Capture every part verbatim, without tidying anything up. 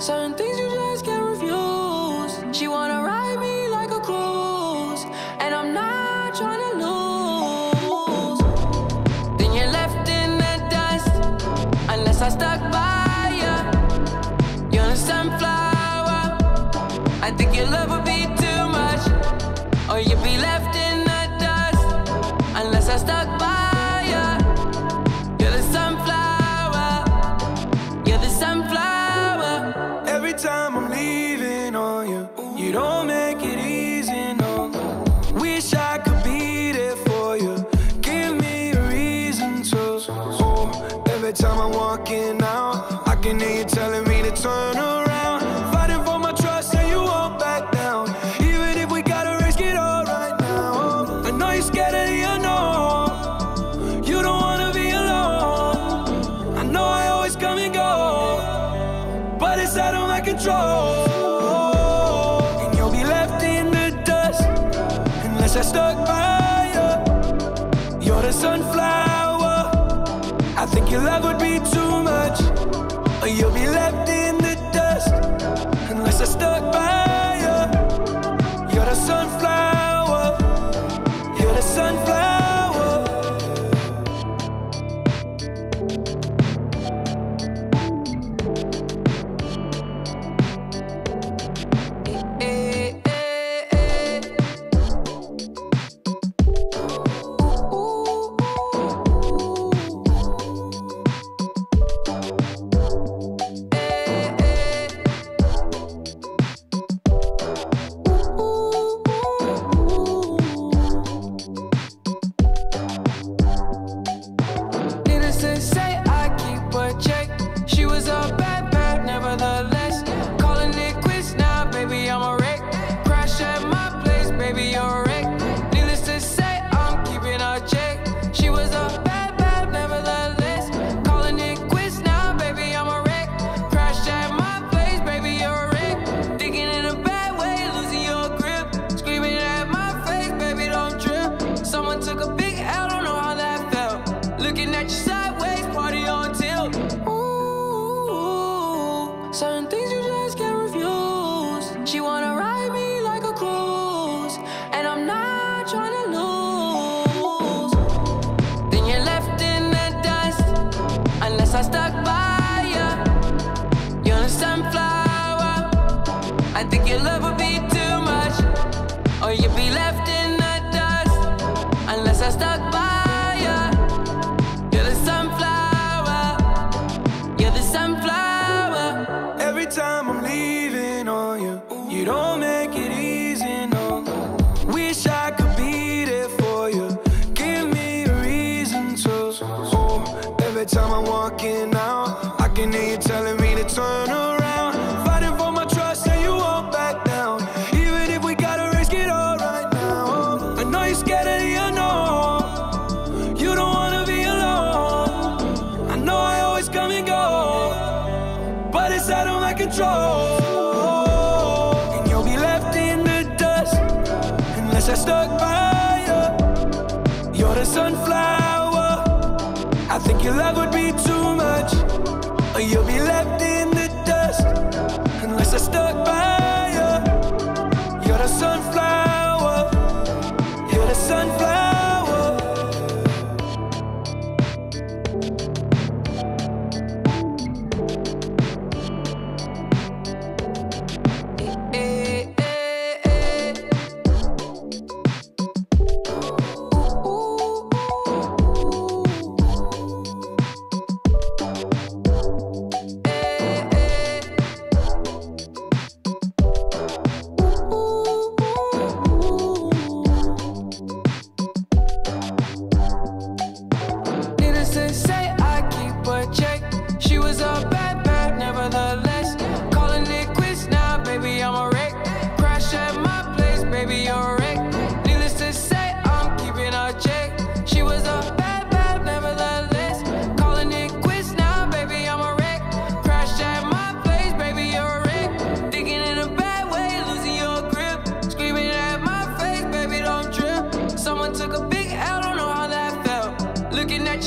Certain things you just can't refuse. She wanna ride me like a cruise, and I'm not trying to lose. Then you're left in the dust, unless I stuck by ya. You're a sunflower. I think your love would be too much, or you'd be left in the dust, unless I stuck by ya. You're the sunflower. You're the sunflower. Every time I'm leaving on you, you don't make it easy, no. Wish I could be there for you. Give me a reason to. Oh, every time I'm walking out, I can hear you telling me to turn around. Fighting for my trust and you won't back down. Even if we gotta risk it all right now. I know you're scared of the unknown. You don't wanna be alone. I know I always come and go, but it's out of my control. And you'll be left in the dust, unless I stuck by you. You're the sunflower. I think your love would be too much, or you'll be left in the dust, unless I stuck by you. You're the sunflower. You're the sunflower. Certain things you just can't refuse. She wanna ride me like a cruise, and I'm not trying to lose. Then you're left in the dust, unless I stuck by ya. You're a sunflower. I think your love would be too much, or you'd be left in the dust, unless I stuck by ya. You're the sunflower. You're the sunflower. Every time I'm leaving on you, you don't make it easy, no. Wish I could be there for you. Give me a reason to. Oh, every time I'm walking out, I can hear you telling me to turn around. Fighting for my trust and you won't back down. Even if we gotta risk it all right now. I know you're scared of the unknown. You don't wanna be alone. I know I always come and go, but it's out of my control. And you'll be left in the dust, unless I stuck by you. You're the sunflower. I think your love would be too much, or you'll be left in the dust, unless I stuck by you. You're the sunflower. You're the sunflower.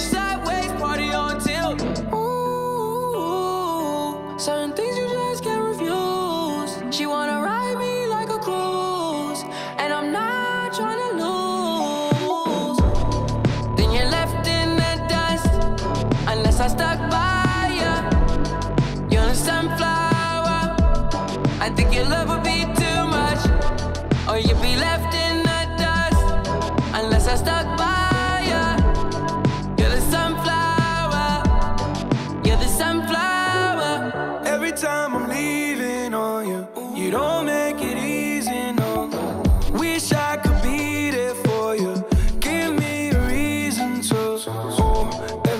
Certain things you just can't refuse.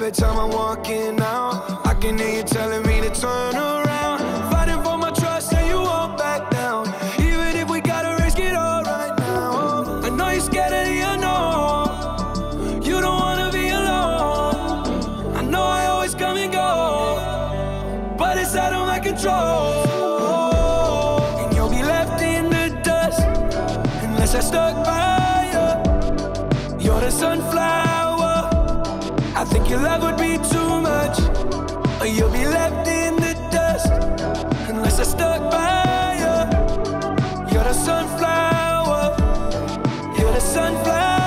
every time I'm walking out, I can hear you telling me to turn around. Fighting for my trust and you won't back down. Even if we gotta risk it all right now. I know you're scared of the unknown. You don't wanna be alone. I know I always come and go, but it's out of my control. And you'll be left in the dust unless I stuck by you. You're the sunflower. I think your love would be too much, or you'll be left in the dust unless I stuck by you. You're the sunflower. You're the sunflower.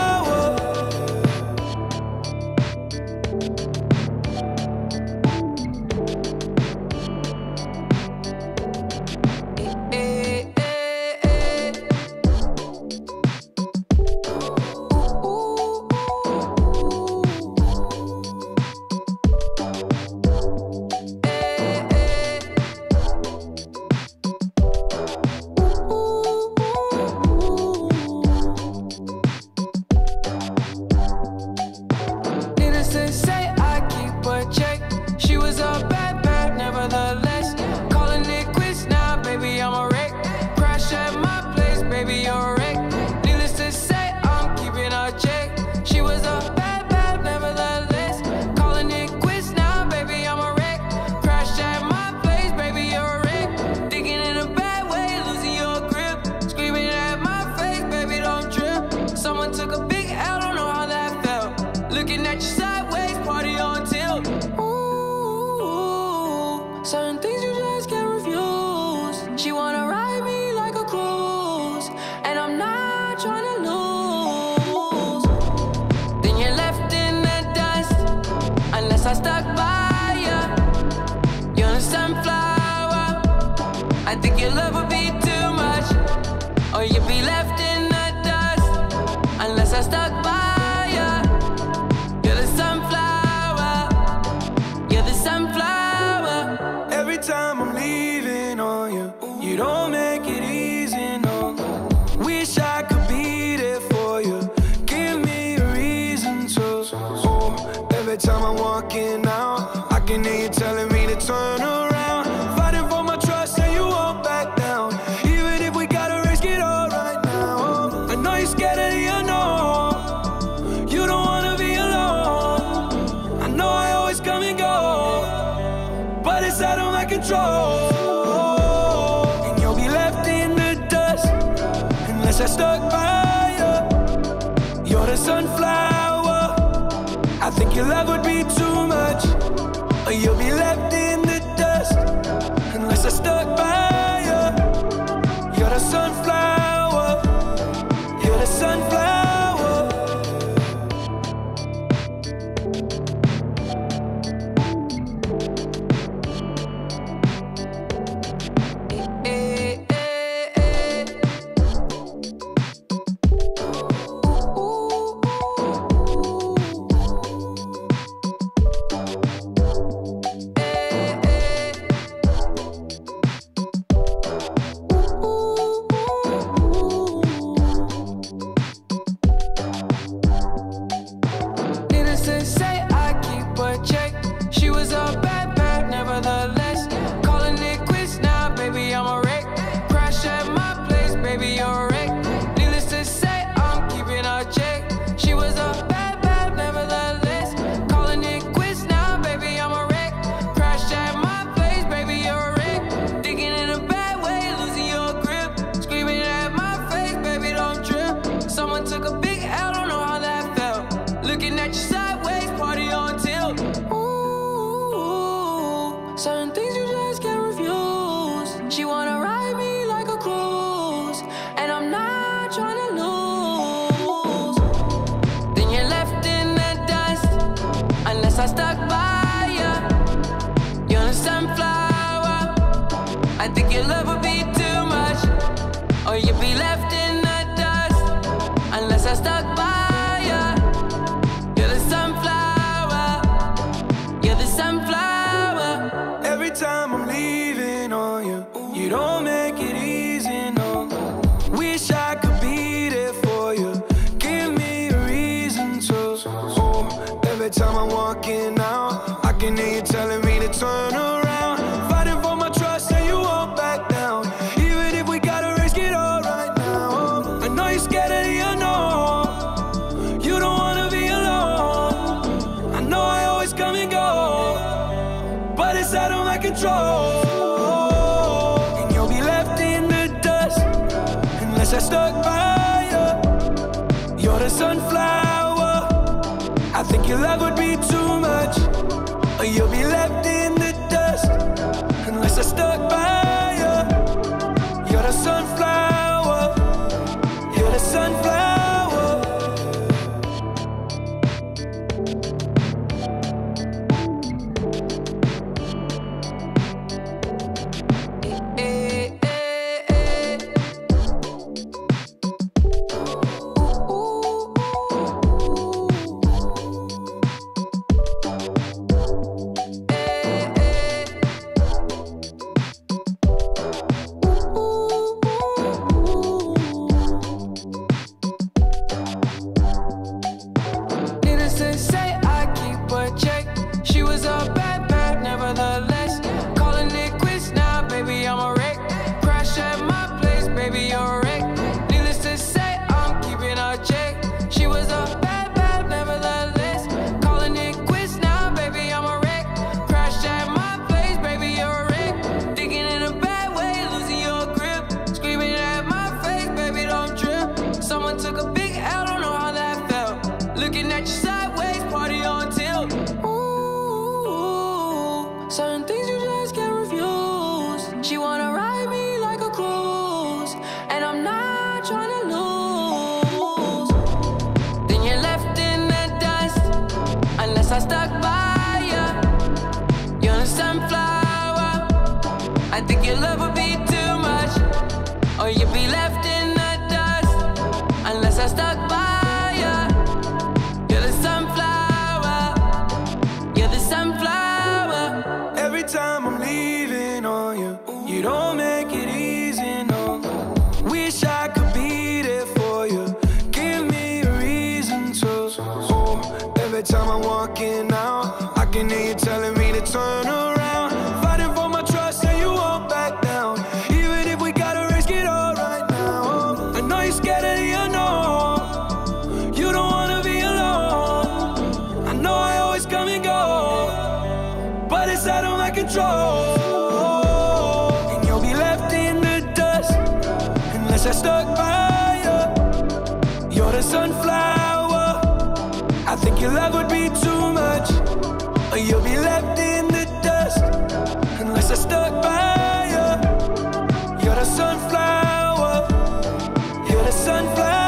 Certain things you just can't refuse. She wanna ride me like a cruise, and I'm not trying to lose. Then you're left in the dust unless I stuck by you. You're the sunflower. I think your love would be too much, or you'd be left in the dust unless I stuck by you. You're the sunflower. You're the sunflower. Every time I'm leaving on you, you don't make it easy, no. Wish I could be there for you. Give me a reason to. Oh, every time I'm walking out, I can hear you telling me to turn around. Fighting for my trust and you won't back down. Even if we gotta risk it all right now. I know you're scared of the unknown. You don't wanna be alone. I know I always come and go, but it's out of my control. And you'll be left in the dust unless I stuck by you. You're the sunflower. I think your love would be too much, or you'll be left in the dust unless I stuck by you. You're the sunflower. You're the sunflower. Certain things you just can't refuse. She wanna ride me like a cruise, and I'm not trying to lose. Then you're left in the dust unless I stuck by you. You're the sunflower. I think your love would be too much, or you'd be left in the dust unless I stuck by you. You're the sunflower. You're the sunflower. Every time I'm leaving on you, you don't make it easy, no. Wish I could be there for you. Give me a reason to. Oh, every time I'm walking out, I can hear you telling me to turn around. Fighting for my trust and you won't back down. Even if we gotta risk it all right now. I know you're scared of the unknown. You don't wanna be alone. I know I always come and go, but it's out of my control. And you'll be left in the dust unless I stuck by you. You're the sunflower. I think your love would be too much, or you'll be left in the dust unless I stuck by you. You're the sunflower. You're the sunflower. Certain things you just can't refuse. She wanna ride me like a cruise, and I'm not trying to lose. Then you're left in the dust unless I stuck by you. You're a sunflower. I think your love would be too much, or you'd be left in the dust unless I stuck by you. You're the sunflower. You're the sunflower. Every time I'm leaving on you, you don't make it easy, no. Wish I could be there for you. Give me a reason to. Oh, every time I'm walking out, I can hear you telling me to turn around. Fighting for my trust and you won't back down. Even if we gotta risk it all right now. I know you're scared of the unknown. You don't wanna be alone. I know I always come and go, but it's out of my control. And you'll be left in the dust unless I stuck by you. You're the sunflower. I think your love would be too much, or you'll be left in the dust unless I stuck by you. You're the sunflower. You're the sunflower.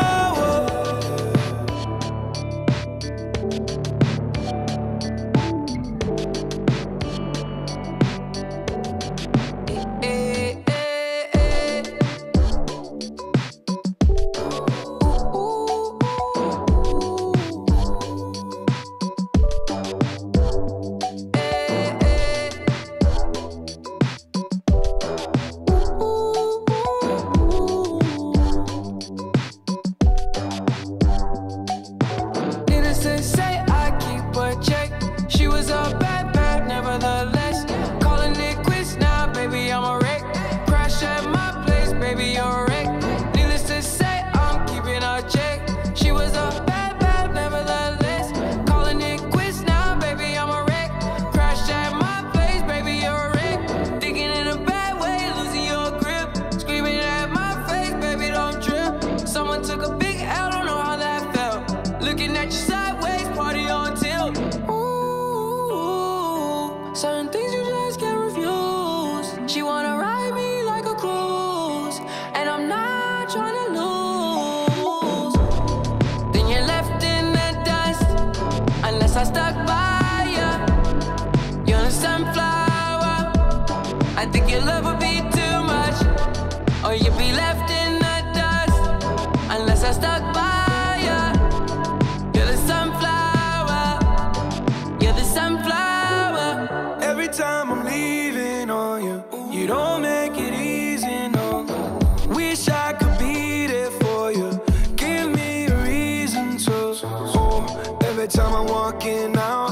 Certain things you just can't refuse. She wanna ride me like a cruise, and I'm not trying to lose. Then you're left in the dust unless I stuck by you. You're a sunflower. I think your love would be too much, or you'd be left in the dust unless I stuck by you. You're the sunflower. You're the sunflower. Every time I'm leaving on you, you don't make it easy, no. Wish I could be there for you. Give me a reason to. Oh, every time I'm walking out,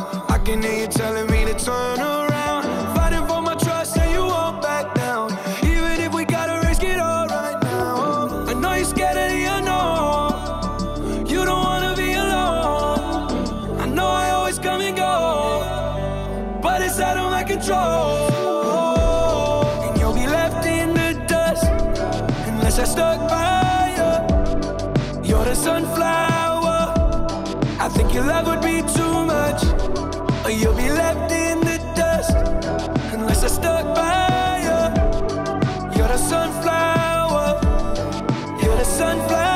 control. And you'll be left in the dust unless I stuck by you. You're the sunflower. I think your love would be too much, or you'll be left in the dust unless I stuck by you. You're the sunflower. You're the sunflower.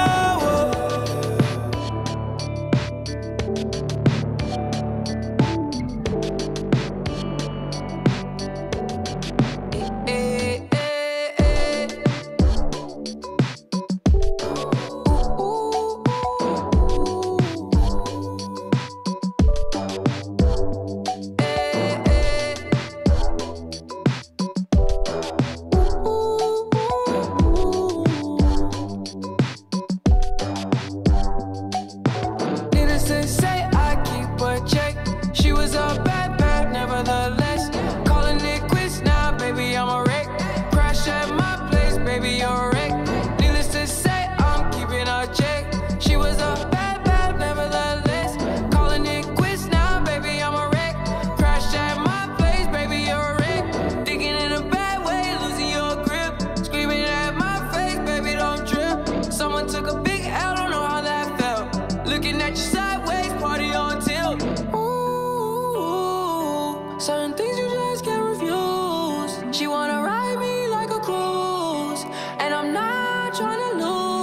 Certain things you just can't refuse. She wanna ride me like a cruise, and I'm not trying to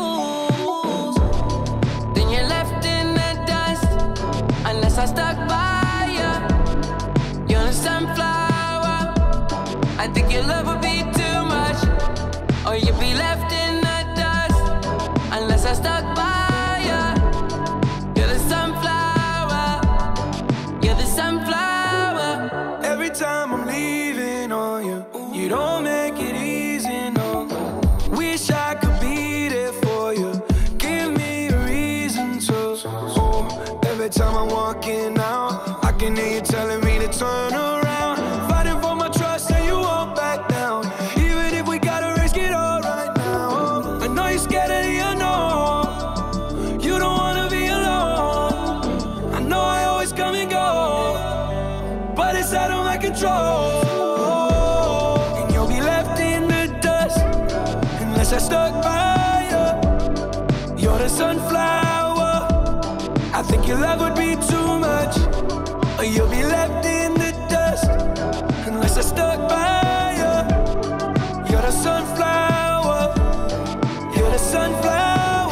lose. Then you're left in the dust unless I stuck by you. You're the sunflower. I think your love would be too much, or you'd be left in the dust unless I stuck by you. You're the sunflower. You're the sunflower. Every time I'm leaving on you, you don't make it easy, no. Wish I could be there for you. Give me a reason to. Oh, every time I'm walking out, I can hear you telling me to turn around. Fighting for my trust and you won't back down. Even if we gotta risk it all right now. I know you're scared of the unknown. You don't wanna be alone. I know I always come and go, but it's out of my control. And you'll be left in the dust unless I stuck by you. You're the sunflower. I think your love would be too much, or you'll be left in the dust unless I stuck by you. You're the sunflower. You're the sunflower.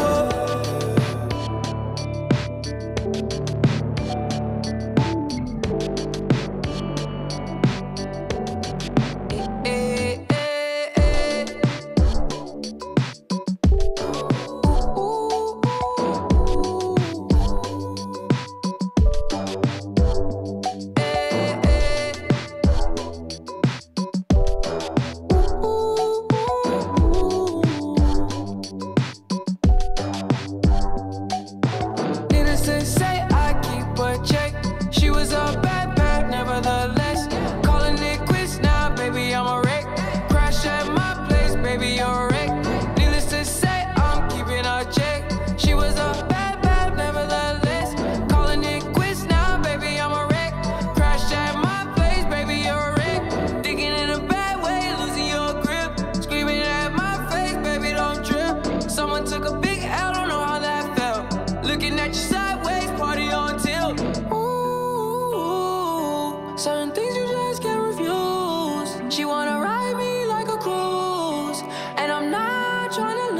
Certain things you just can't refuse. She wanna ride me like a cruise, and I'm not trying to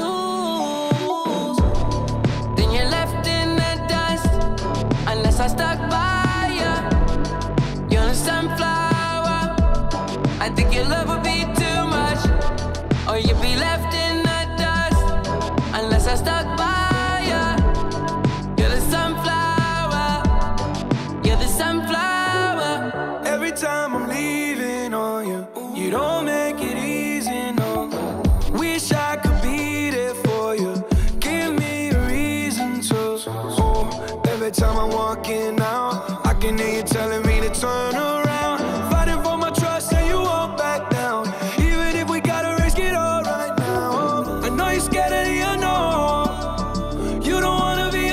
lose. Then you're left in the dust unless I stuck by you. You're the sunflower. I think your love would be too much, or you'd be left in the dust unless I stuck by you. You're the sunflower. You're the sunflower. Every time I'm leaving on you, you don't make it easy, no. Wish I could be there for you. Give me a reason to. Oh, every time I'm walking out, I can hear you telling me to turn around. Fighting for my trust and you won't back down. Even if we gotta risk it all right now. I know you're scared of the unknown. You don't wanna be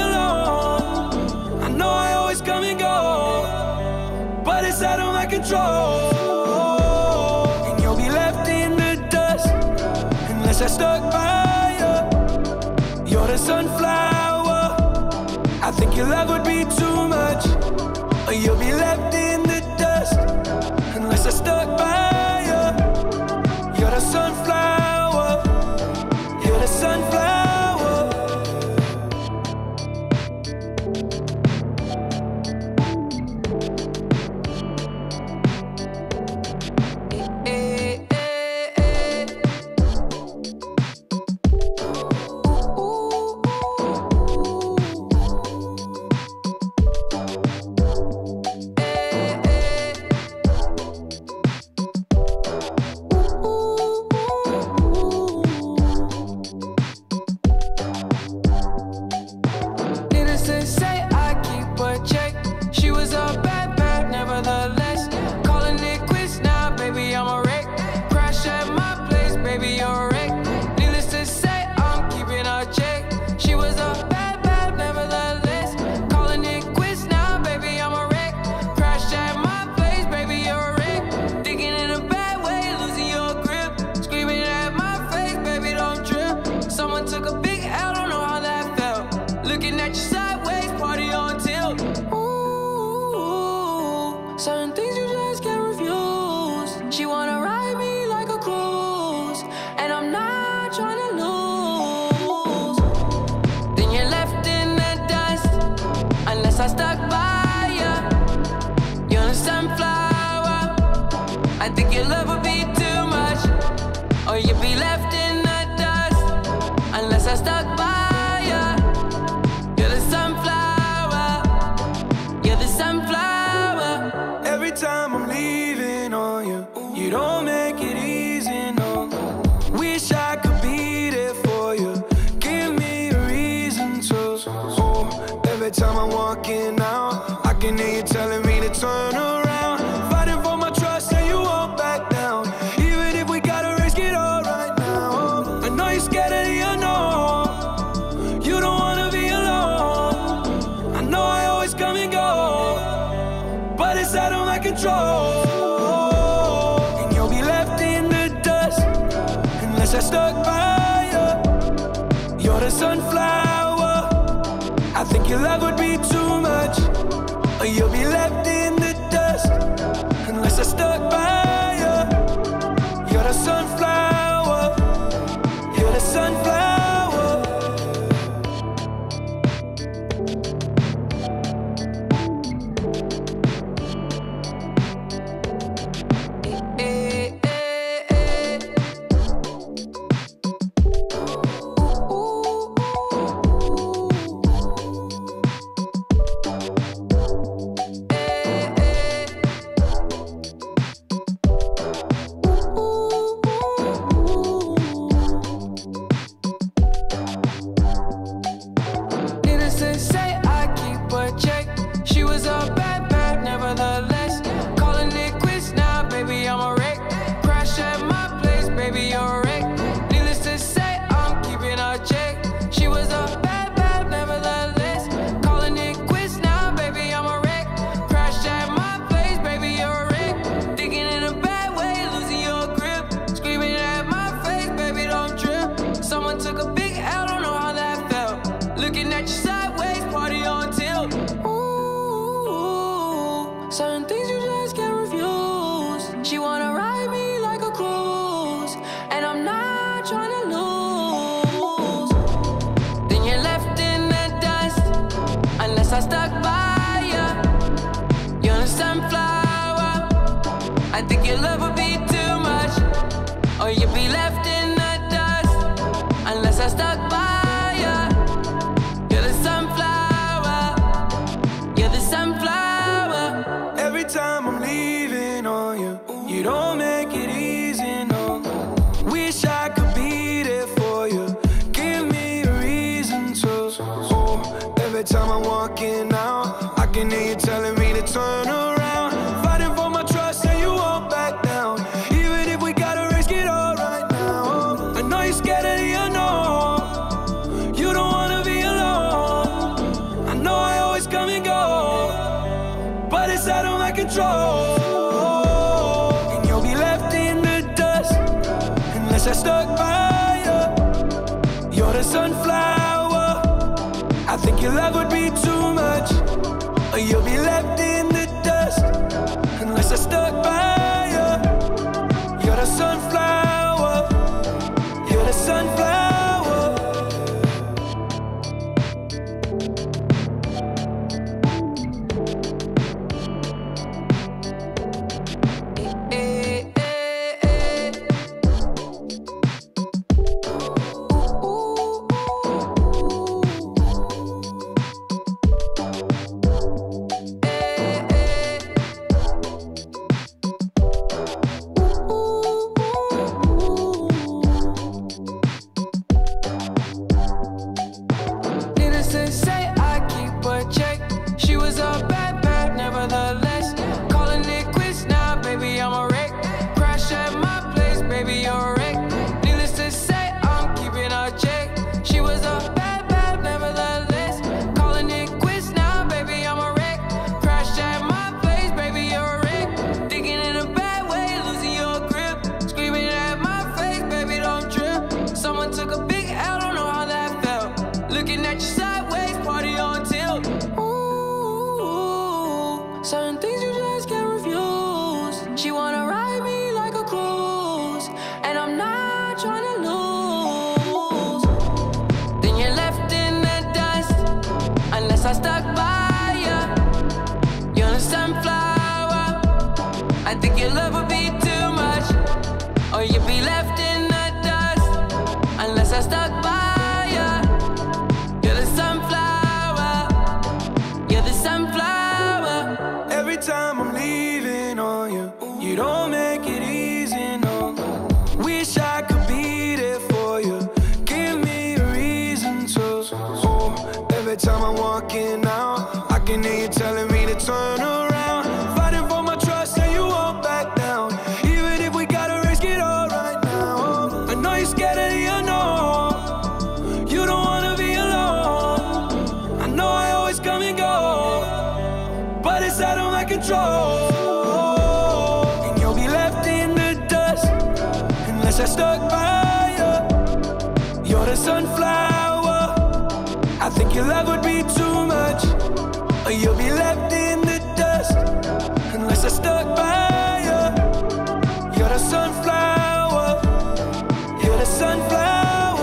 alone. I know I always come and go, but it's out of my control. unless I stuck by you. You're the sunflower. I think your love would be too much, or you'll be left in the dust unless I stuck by you. You're the sunflower. You're the sunflower. Certain things you just can't refuse. She wanna ride me like a cruise, and I'm not trying to lose. Then you're left in the dust unless I stuck by you. You're the sunflower. I think your love would be too much, or you'd be left in the dust unless I stuck by you. You're the sunflower. You're the sunflower. Every time I'm leaving on you, you don't make it easy, no. Wish I could be there for you. Give me a reason to. Oh, every time I'm walking out, I can hear you telling me to turn around. Fighting for my trust and you won't back down. Even if we gotta risk it all right now. I know you're scared of the unknown. You don't wanna be alone. I know I always come and go, but it's out of my control. And you'll be left in the dust unless I stuck by you. You're the sunflower. I think your love would be too much, or you'll be left in the dust unless I stuck by you. You're the sunflower. You're the sunflower. Certain things you just can't refuse. She wanna ride me like a cruise, and I'm not trying to lose. Then you're left in the dust unless I stuck by you. You're the sunflower. I think your love would be too much, or you'd be left in the dust unless I stuck by you. You're the sunflower. You're the sunflower. Every time I'm leaving on you, you don't make it easy, no. Wish I could be there for you. Give me a reason to. Oh, every time I'm walking out, I can hear you telling me to turn around. Fighting for my trust and you won't back down. Even if we gotta risk it all right now. I know you're scared of the unknown. You don't wanna be alone. I know I always come and go, but it's out of my control. And you'll be left in the dust unless I stuck by you. the sunflower. I think your love would be too much, or you'll be left in the dust unless I stuck by you. You're the sunflower. You're the sunflower. Certain things you just can't refuse. She wanna ride me like a cruise, and I'm not trying to lose. Then you're left in the dust unless I stuck by you. You're the sunflower. I think your love would be too much, or you'd be left in the dust unless I stuck by you. You're the sunflower. You're the sunflower. Every time I'm leaving on you, you don't make it easy, no. Wish I could be there for you. Give me a reason to. Oh, every time I'm walking out, I can hear you telling me to turn around. Fighting for my trust and you won't back down. Even if we gotta risk it all right now. I know you're scared of the unknown. You don't wanna be alone. I know I always come and go, but it's out of my control. And you'll be left in the dust unless I stuck by you. You're the sunflower. I think your love would be too much, or you'll be left in the dust unless I stuck by you. You're the sunflower. You're the sunflower.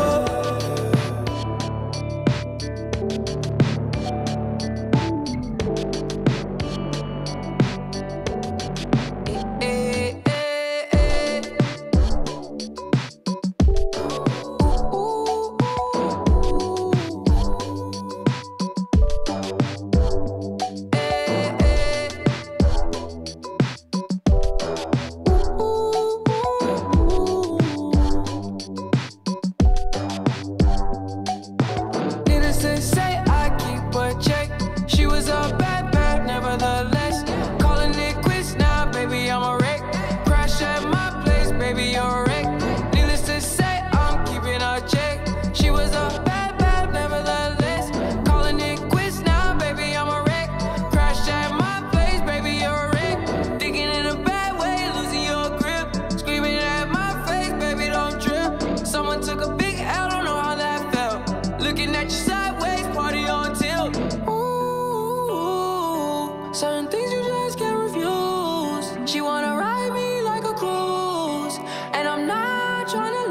Certain things you just can't refuse. She wanna ride me like a cruise, and I'm not trying to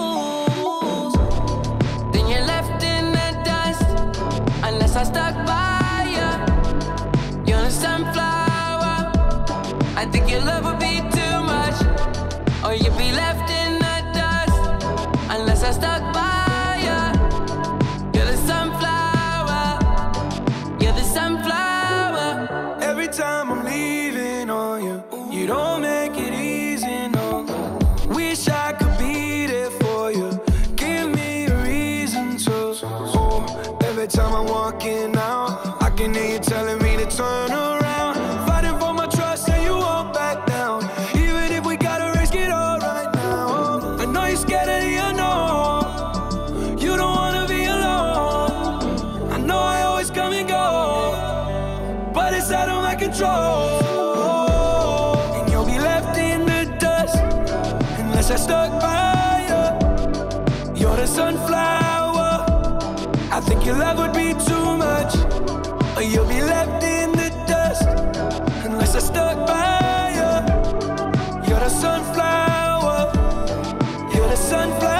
lose. Then you're left in the dust unless I stuck by you. You're the sunflower. I think your love would be too much, or you'd be left in the dust unless I stuck by you. You're the sunflower. You're the sunflower. Every time I'm leaving on you, you don't make it easy, no. Wish I could be there for you. Give me a reason to. Oh, every time I'm walking out, I can hear you telling me to turn around. Fighting for my trust and you won't back down. Even if we gotta risk it all right now. I know you're scared of the unknown. You don't wanna be alone. I know I always come and go, but it's out of my control. And you'll be left in the dust unless I stuck by you. You're the sunflower. I think your love would be too much, or you'll be left in the dust unless I stuck by you. You're the sunflower, you're the sunflower.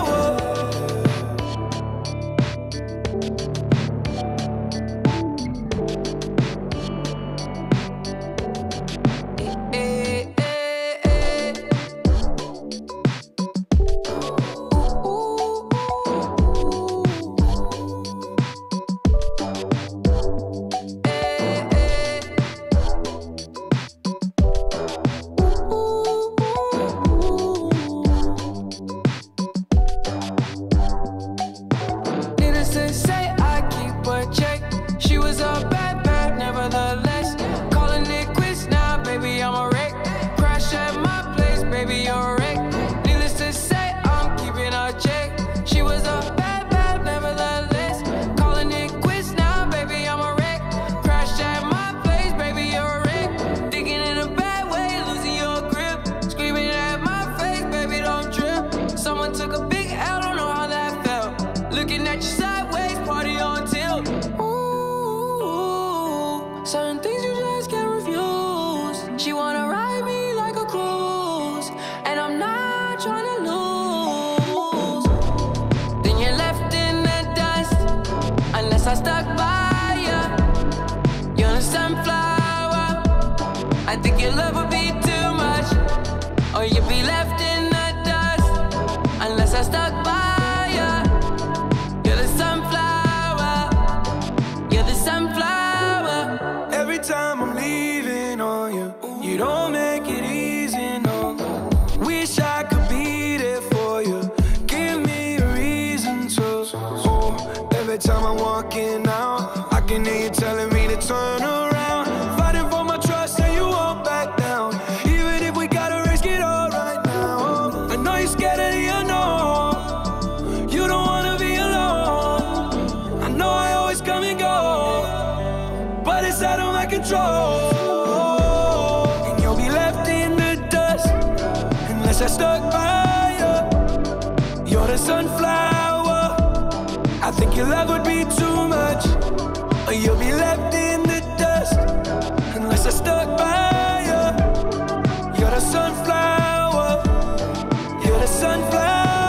Certain things you just can't refuse. She wanna ride me like a cruise, and I'm not trying to lose. Then you're left in the dust unless I stuck by you. You're the sunflower. I think your love would be too much, or you'd be left in the dust unless I stuck by you. You're the sunflower. You're the sunflower. Every time I'm leaving on you, you don't make it easy, no. Wish I could be there for you. Give me a reason to. Oh, every time I'm walking out, I can hear you telling me to turn around. Fighting for my trust and you won't back down. Even if we gotta risk it all right now. I know you're scared of the unknown. You don't wanna be alone. I know I always come and go, but it's out of my control. And you'll be left in the dust unless I stuck by you. You're the sunflower. I think your love would be too much, or you'll be left in the dust unless I stuck by you. You're the sunflower. You're the sunflower.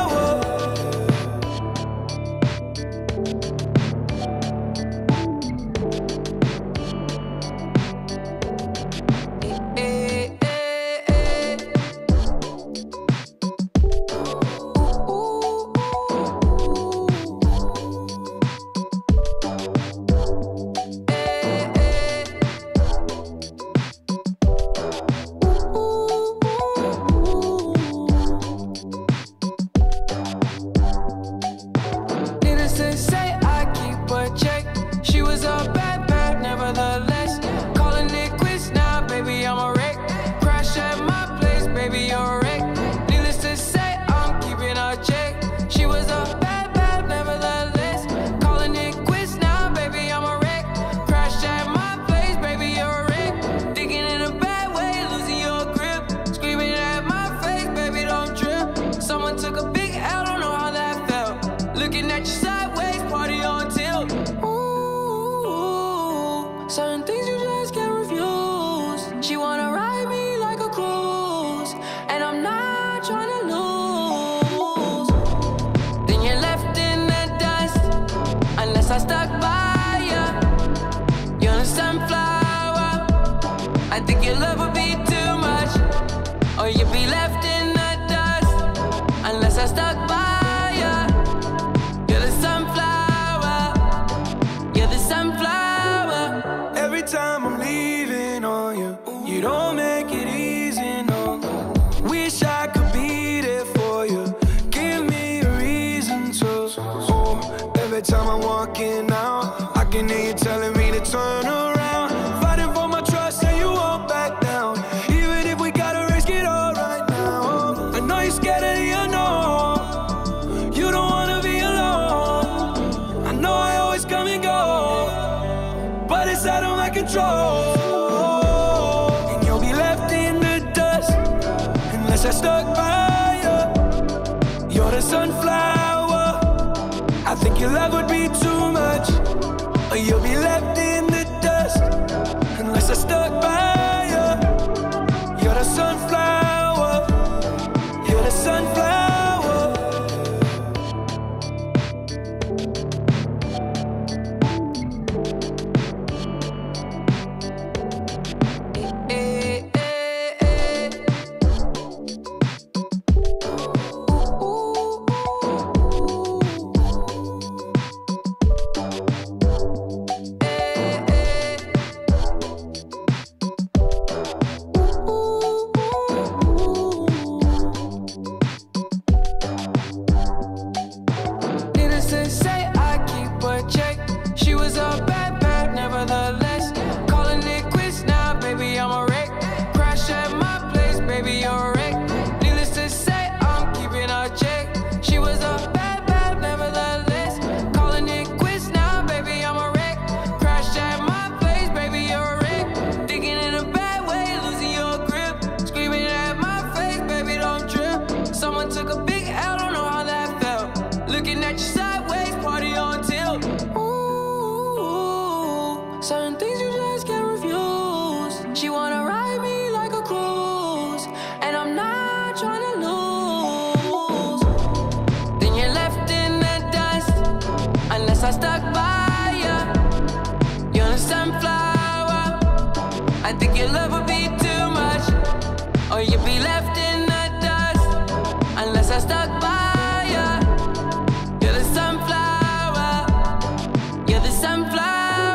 Certain things you just can't refuse. She wanna ride me like a cruise, and I'm not trying to lose. Then you're left in the dust unless I stuck by you. You're the sunflower. I think your love would be too much, or you'd be left in the dust unless I stuck by you. You're the sunflower. You're the sunflower. Every time I'm leaving on you, you don't make it easy, no. Wish I could be there for you. Give me a reason to. Oh, every time I'm walking out, I can hear you telling me to turn around. Fighting for my trust and you won't back down. Even if we gotta risk it all right now. I know you're scared of the unknown. You don't wanna be alone. I know I always come and go, but it's out of my control. And you'll be left in the dust unless I stuck by you. You're the sunflower. I think your love would be too much, or you'll be left in the dust unless I stuck by you. You're the sunflower, you're the sunflower. Certain things you just can't refuse. She wanna ride me like a cruise, and I'm not trying to lose. Then you're left in the dust unless I stuck by you. You're the sunflower. I think your love would be too much, or you'd be left in the dust unless I stuck by you. You're the sunflower. You're the sunflower.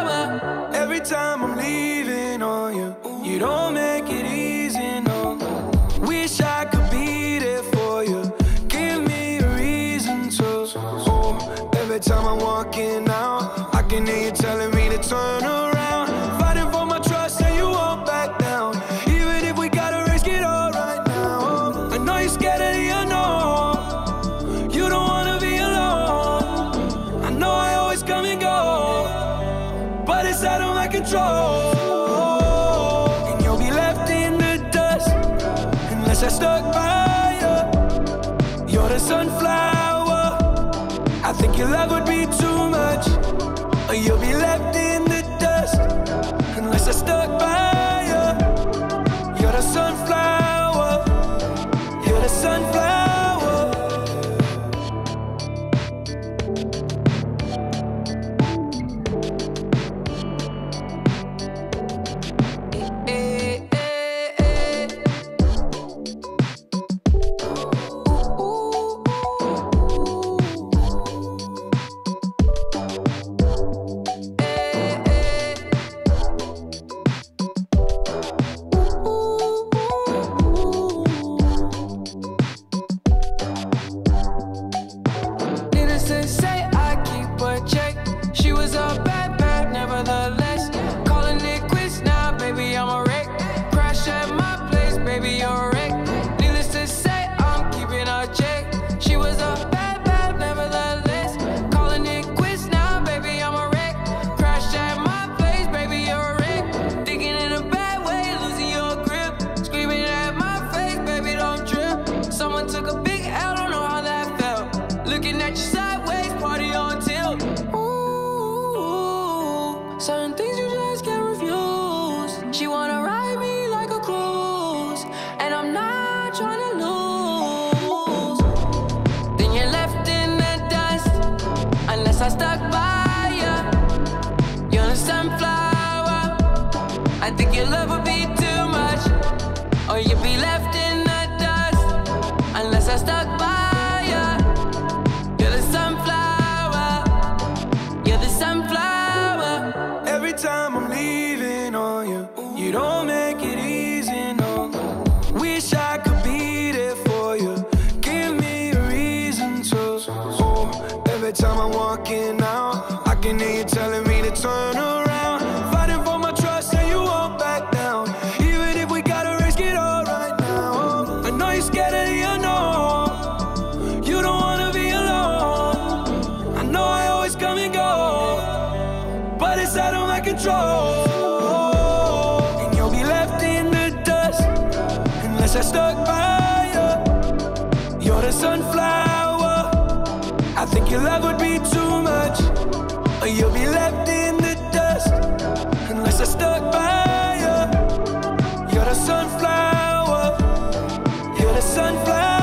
Every time I'm leaving on you, you don't make it easy, no. Wish I could be there for you. Give me a reason to. Oh, every time I'm walking out, I can hear you telling me to turn around. Fighting for my trust and you won't back down. Even if we gotta risk it all right now. I know you're scared of the unknown. You don't wanna be alone. I know I always come and go, but it's out of my control. And you'll be left in the dust unless I stuck by you. You're the sunflower. I think your love would be too much, or you'll be left in the dust unless I stuck by you. You're the sunflower. You're the sunflower. Certain things you just can't refuse. She wanna ride me like a cruise, and I'm not trying to lose. Then you're left in the dust unless I stuck by you. You're the sunflower. I think your love would be too much, or you'd be left in the dust unless I stuck by you. You're the sunflower. You're the sunflower. Every time I'm leaving on you, you don't make it easy, no. Wish I could be there for you. Give me a reason to. Oh, every time I'm walking out, I can hear you telling me to turn around. Fighting for my trust and you won't back down. Even if we gotta risk it all right now. I know you're scared of the unknown. You don't wanna be alone. I know I always come and go, but it's out of my control. And you'll be left in the dust unless I stuck by you. You're the sunflower. I think your love would be too much, or you'll be left in the dust unless I stuck by you. You're the sunflower, you're the sunflower.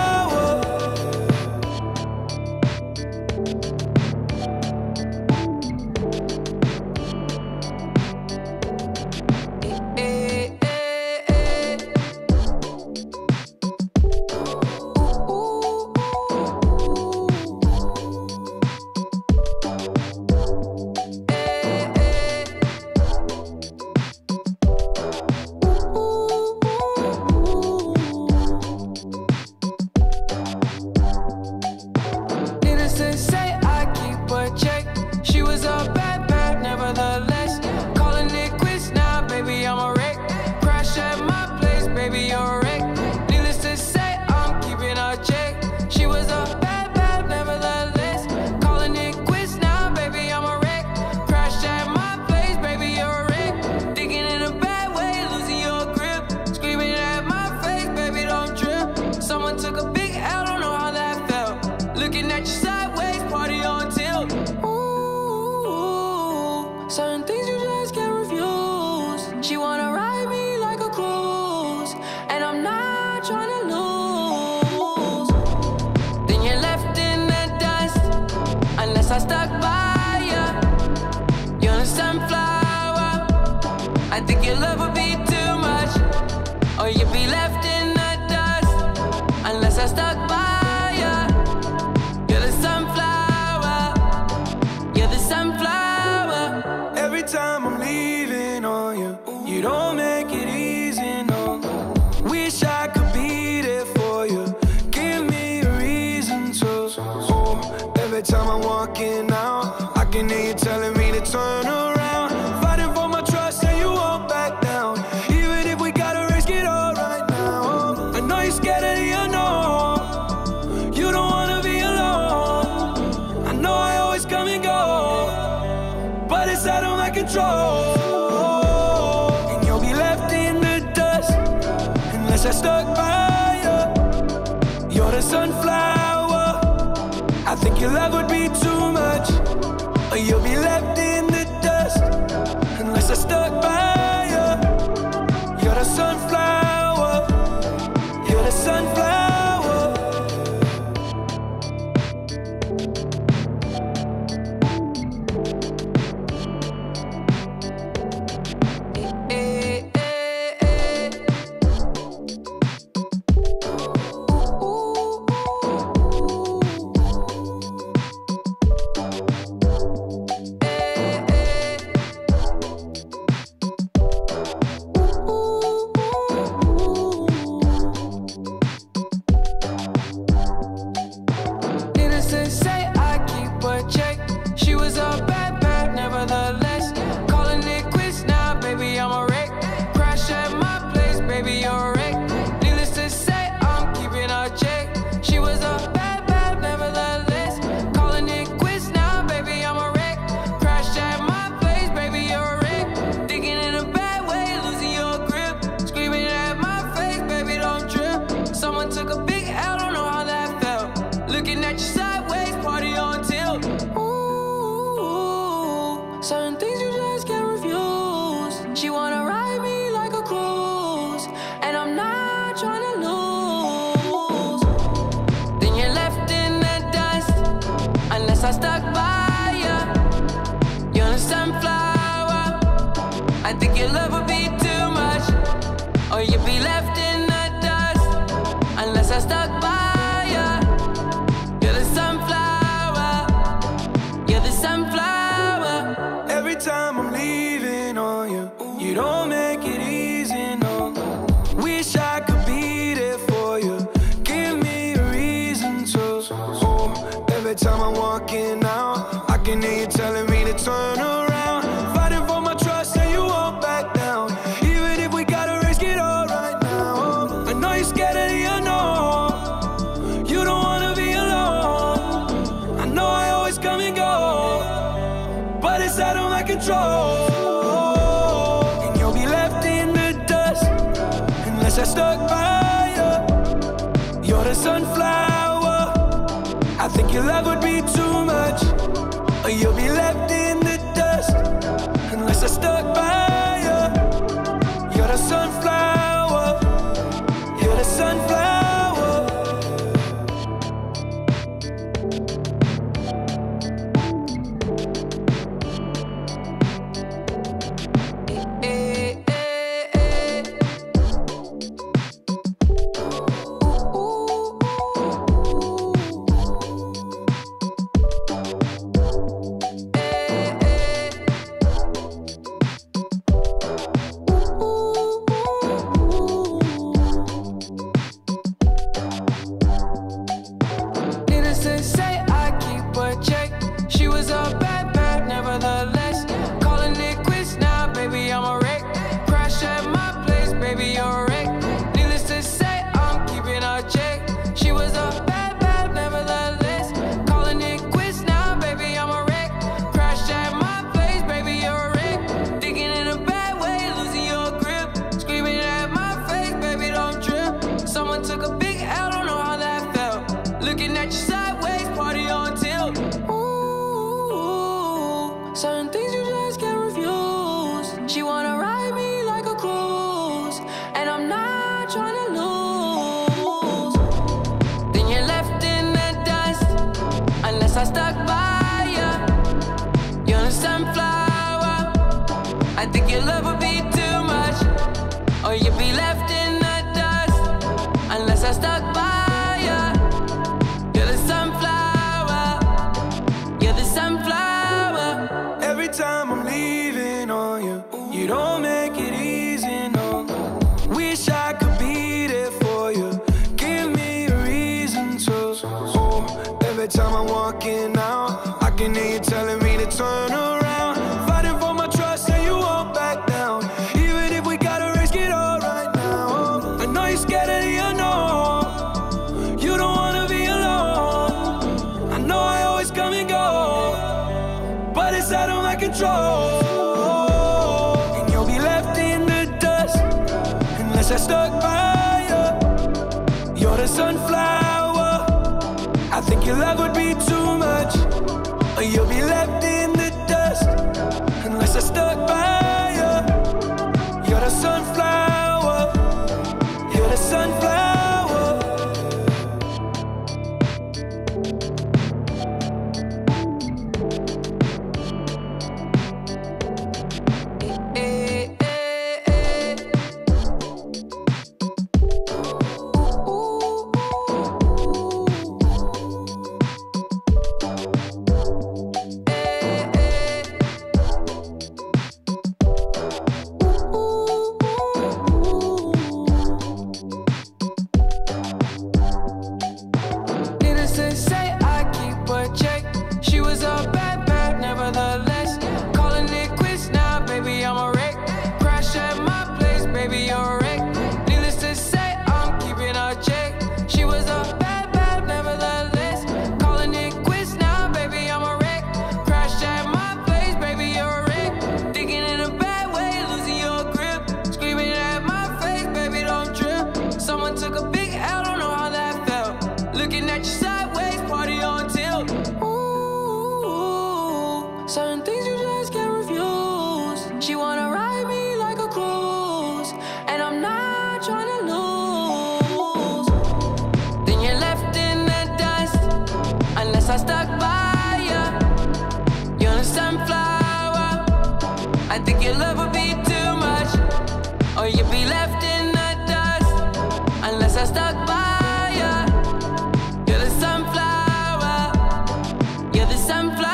Certain things you just can't refuse. She wanna ride me like a cruise, and I'm not trying to lose. Then you're left in the dust unless I stuck by you. You're the sunflower. I think your love would be too much, or you'd be left in the dust unless I stuck by you. You're the sunflower. You're the sunflower. Every time I'm leaving on you, you don't make it easy, no. Wish I could be there for you. Give me a reason to. Oh, every time I'm walking out, I can hear you telling me to turn around. Fighting for my trust and you won't back down. Even if we gotta risk it all right now. I know you're scared of the unknown. You don't wanna be alone. I know I always come and go, but it's out of my control. And you'll be left in the dust unless I stuck by you. You're the sunflower. I think your love would be too much, or you'll be left in the dust unless I stuck by you. You're the sunflower. You're the sunflower. Certain things you just can't refuse. She wanna ride me like a cruise, and I'm not trying to lose. Then you're left in the dust unless I stuck by you. You're the sunflower. I think your love would be too much, or you'd be left in the dust unless I stuck by you. You're the sunflower. You're the sunflower. Every time I'm leaving on you, you don't make it easy, no. Wish I could be there for you. Give me a reason to. Oh, every time I'm walking out, I can hear you telling me to turn around. Fighting for my trust and you won't back down. Even if we gotta risk it all right now. I know you're scared of the unknown. You don't wanna be alone. I know I always come and go, but it's out of my control. And you'll be left in the dust unless I stuck by you. You're the sunflower. I I think your love would be too much, or you'll be left in the dust unless I stuck by you. You're the sunflower, you're the sunflower. Certain things you just can't refuse. She wanna ride me like a cruise, and I'm not trying to lose. Then you're left in the dust unless I stuck by you. You're a sunflower. I think your love would be too much, or you'd be left in the dust unless I stuck by you. You're the sunflower. You're the sunflower. Every time I'm leaving on you, you don't make it easy, no. Wish I could be there for you. Give me a reason to. Oh, every time I'm walking out, I can hear you telling me to turn around. Fighting for my trust and you won't back down. Even if we gotta risk it all right now. I know you're scared of the unknown. You don't wanna be alone. I know I always come and go, but it's out of my control. And you'll be left in the dust unless I stuck by you. You're the sunflower. I think your love would be too much, or you'll be left in the dust unless I stuck by you. You're the sunflower. You're the sunflower. Certain things you just can't refuse. She wanna ride me like a cruise, and I'm not trying to lose. Then you're left in the dust unless I stuck by you. You're a sunflower. I think your love would be too much, or you'd be left in the dust unless I stuck by you. You're the sunflower. You're the sunflower.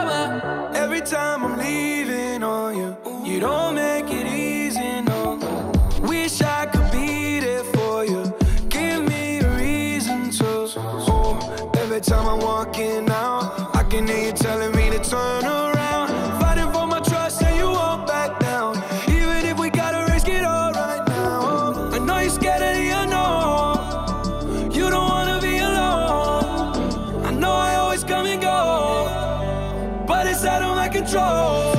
Every time I'm leaving on you, you don't make it easy, no. Wish I could be there for you. Give me a reason to. Oh, every time I'm walking out, I can hear you telling me to turn around. Fighting for my trust and you won't back down. Even if we gotta risk it all right now. I know you're scared of the unknown. You don't wanna be alone. I know I always come and go, but it's out of my control.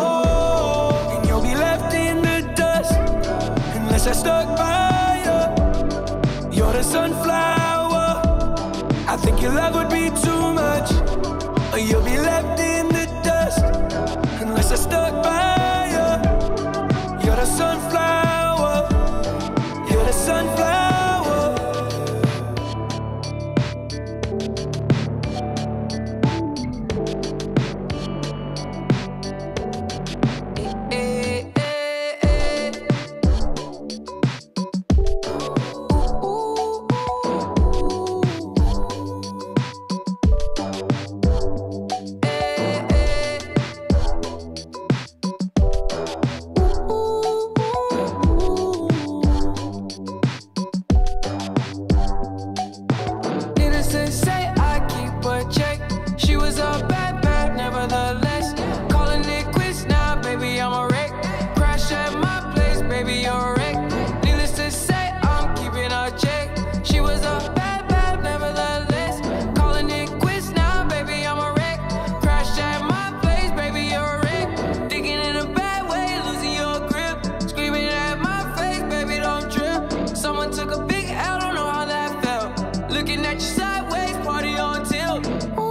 And you'll be left in the dust unless I stuck by you. You're the sunflower. I think your love would be too was a bad, bad, nevertheless. Calling it quits now, baby, I'm a wreck. Crash at my place, baby, you're a wreck. Needless to say, I'm keeping a check. She was a bad, bad, nevertheless. Calling it quits now, baby, I'm a wreck. Crash at my place, baby, you're a wreck. Thinking in a bad way, losing your grip. Screaming at my face, baby, don't trip. Someone took a big L, don't know how that felt. Looking at you sideways, party on tilt.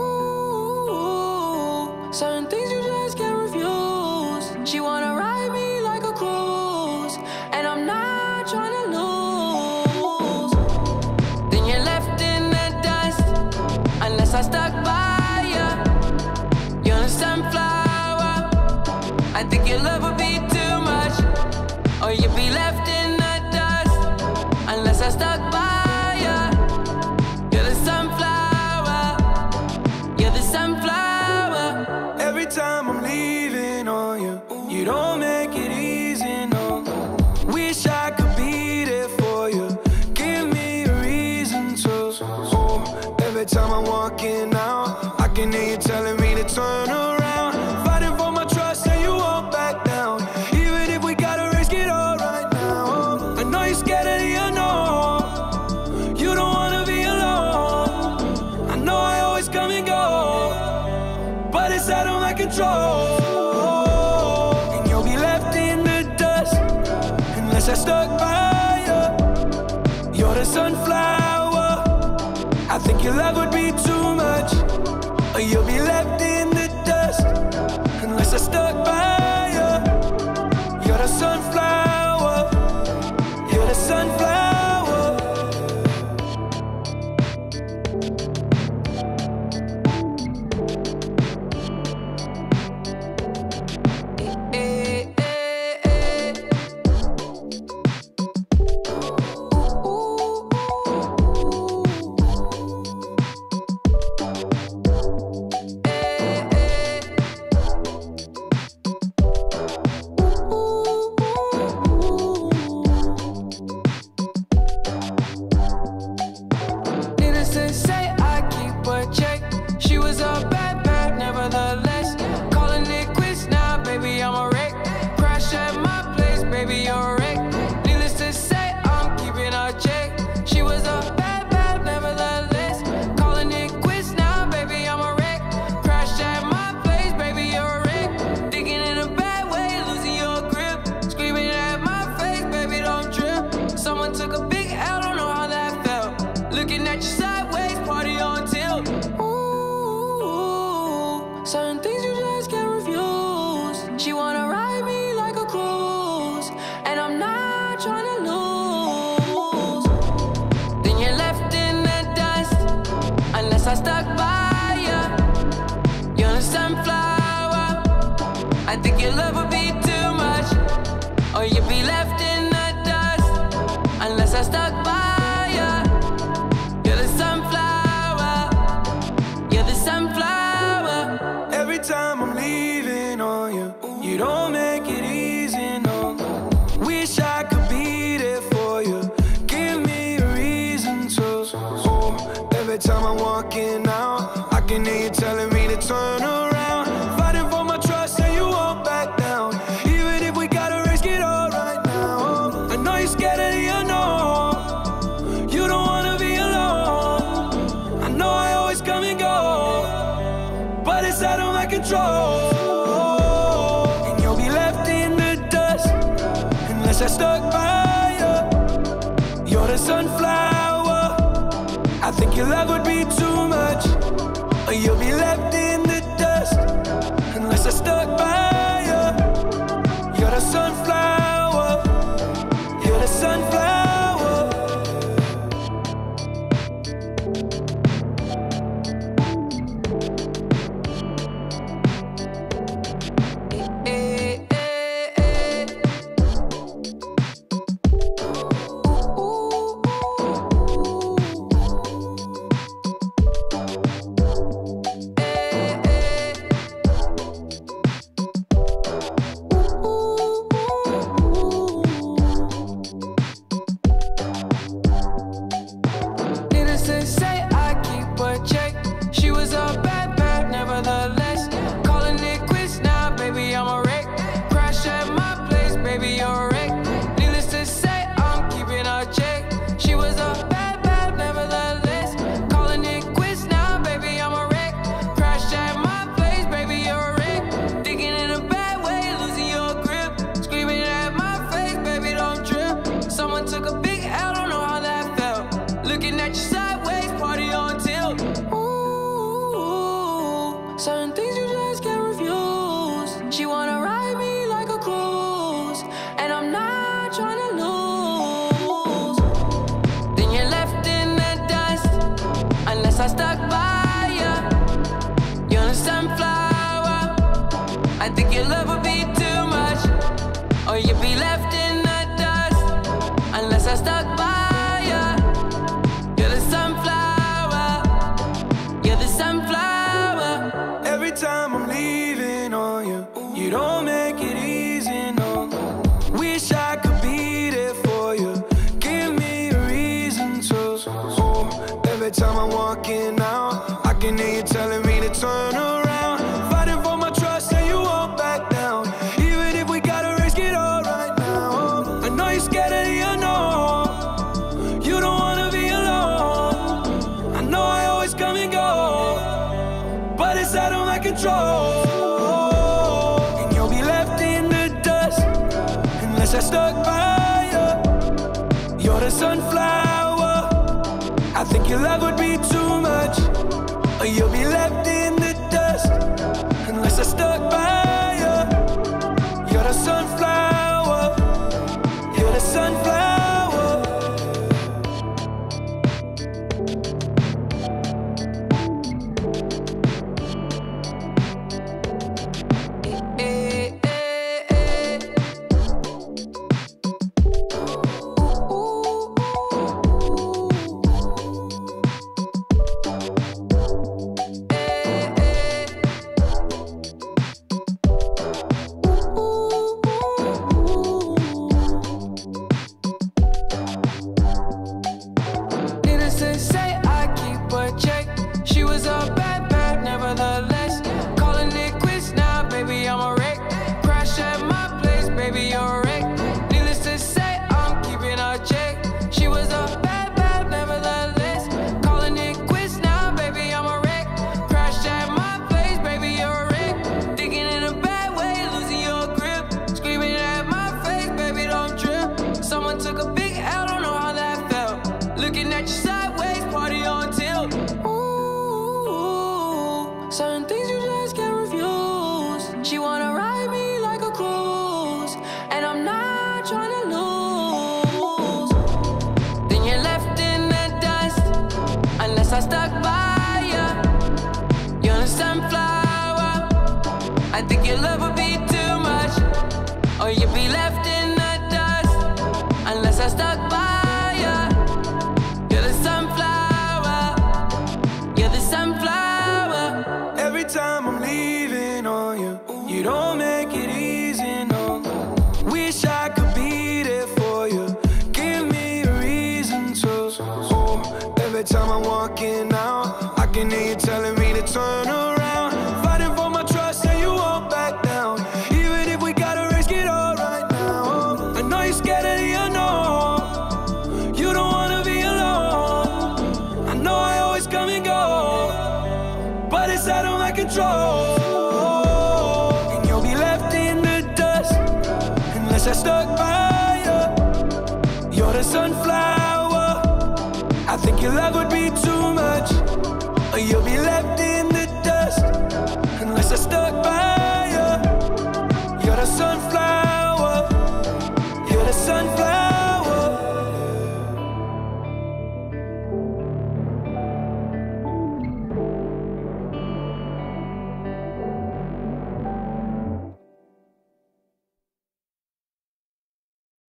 Ooh, certain things you just can't refuse. She wanna ride me like a cruise, and I'm not trying to lose. Then you're left in the dust, unless I stuck by ya. You're a sunflower. I think your love would be too much, or you'd be left in the dust, unless I stuck by ya. You're the sunflower. You're the sunflower. Every time I'm leaving on you, you don't make it easy, no. Wish I could be there for you. Give me a reason to. Oh, every time I'm walking out, I can hear you telling me to turn around. Fighting for my trust and you won't back down. Even if we gotta risk it all right now. I know you're scared of the unknown. You don't wanna be alone. I know I always come and go, but it's out of my control. And you'll be left in the dust, unless I stuck by you. You're the sunflower. I think your love would be too much, or you'll be left in the dust, unless I stuck by you. You're the sunflower. You're the sunflower. Eh, eh, eh. Ooh, eh, eh. Needless to say, I keep a check. She was a bad, bad, nevertheless. Calling it quits now, baby, I'm a wreck. Crash at my place, baby, you're a wreck. Needless to say, I'm keeping a check. She was a bad, bad, nevertheless. Calling it quits now, baby, I'm a wreck. Crash at my place, baby, you're a wreck. Thinking in a bad way, losing your grip. Screaming at my face, baby, don't trip. Someone took a big L, don't know how that felt. Looking at you sideways, party on tilt. Ooh, certain things you just can't refuse. She wanna ride me like a cruise, and I'm not trying to lose. Then you're left in the dust, unless I stuck by ya. You're a sunflower. I think your love would be too much, or you'd be left in the dust, unless I stuck by ya. You're the sunflower. You're the sunflower. Every time I'm leaving on you, you don't make it easy, no. Wish I could be there for you. Give me a reason to. Oh, every time I'm walking out, I can hear you telling me to turn around. Fighting for my trust and you won't back down. Even if we gotta risk it all right now. I know you're scared of the unknown. You don't wanna be alone. I know I always come and go, but it's out of my control. And you'll be left in the dust, unless I stuck by you. You're the sunflower. I think your love would be too much, or you'll be left in the dust, unless I stuck by you. You're the sunflower. You're the sunflower. Eh, eh, eh. Ooh, Needless to say, I keep a check. She was a bad, bad, never Every time I'm leaving on you, you don't make it easy, no. Wish I could be there for you. Give me a reason to. Oh, every time I'm walking out, I can hear you telling me to turn around. Fighting for my trust and you won't back down. Even if we gotta risk it all right now. I know you're scared of the unknown. You don't wanna be alone. I know I always come and go, but it's out of my control. And you'll be left in the dust unless I stuck by you. You're the sunflower. I think your love would be too much, or you'll be left in the dust unless I stuck by you. You're the sunflower. You're the sunflower. Certain things you just can't refuse. She wanna ride me like a cruise, and I'm not trying to lose. Then you're left in the dust unless I stuck by you. You're the sunflower. I think your love would be too much, or you'd be left in the dust unless I stuck by you. You're the sunflower. You're the sunflower. Every time I'm leaving on you, you don't make it easy, no. Wish I could be there for you. Give me a reason to. Oh, every time I'm walking out, I can hear you telling me to turn around. Fighting for my trust and you won't back down. Even if we gotta risk it all right now. I know you're scared of the unknown. You don't wanna be alone. I know I always come and go, but it's out of my control. And you'll be left in the dust unless I stuck by you. You're the sunflower. I think your love would be too much, or you'll be left